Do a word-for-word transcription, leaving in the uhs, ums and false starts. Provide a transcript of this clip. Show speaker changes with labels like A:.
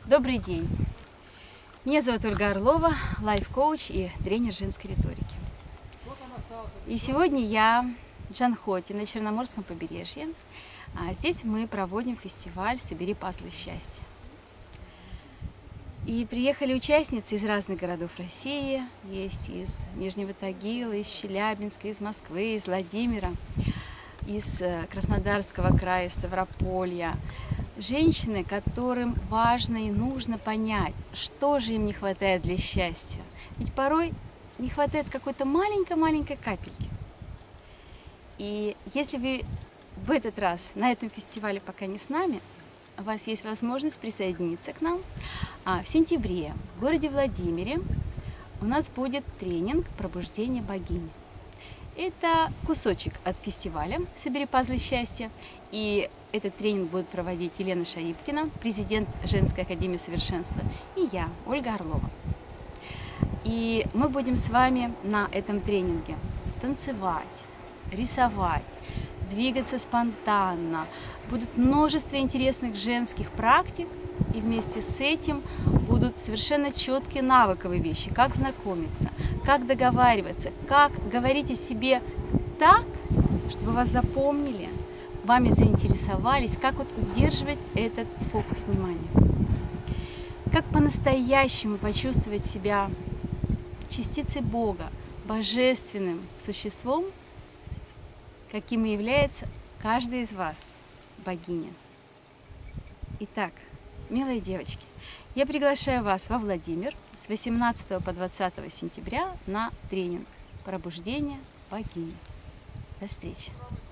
A: Добрый день! Меня зовут Ольга Орлова, лайф-коуч и тренер женской риторики. И сегодня я в Джанхоте на Черноморском побережье. А здесь мы проводим фестиваль «Собери пазлы счастья». И приехали участницы из разных городов России, есть из Нижнего Тагила, из Челябинска, из Москвы, из Владимира, из Краснодарского края, Ставрополья. Женщины, которым важно и нужно понять, что же им не хватает для счастья. Ведь порой не хватает какой-то маленькой-маленькой капельки. И если вы в этот раз на этом фестивале пока не с нами, у вас есть возможность присоединиться к нам. А в сентябре в городе Владимире у нас будет тренинг «Пробуждение богини». Это кусочек от фестиваля «Собери пазлы счастья». И этот тренинг будет проводить Елена Шаибкина, президент Женской академии совершенства, и я, Ольга Орлова. И мы будем с вами на этом тренинге танцевать, рисовать, двигаться спонтанно. Будут множество интересных женских практик, и вместе с этим будут совершенно четкие навыковые вещи, как знакомиться, как договариваться, как говорить о себе так, чтобы вас запомнили, вами заинтересовались, как вот удерживать этот фокус внимания. Как по-настоящему почувствовать себя частицей Бога, божественным существом, каким и является каждый из вас, богиня. Итак, милые девочки, я приглашаю вас во Владимир с восемнадцатого по двадцатое сентября на тренинг «Пробуждение богини». До встречи!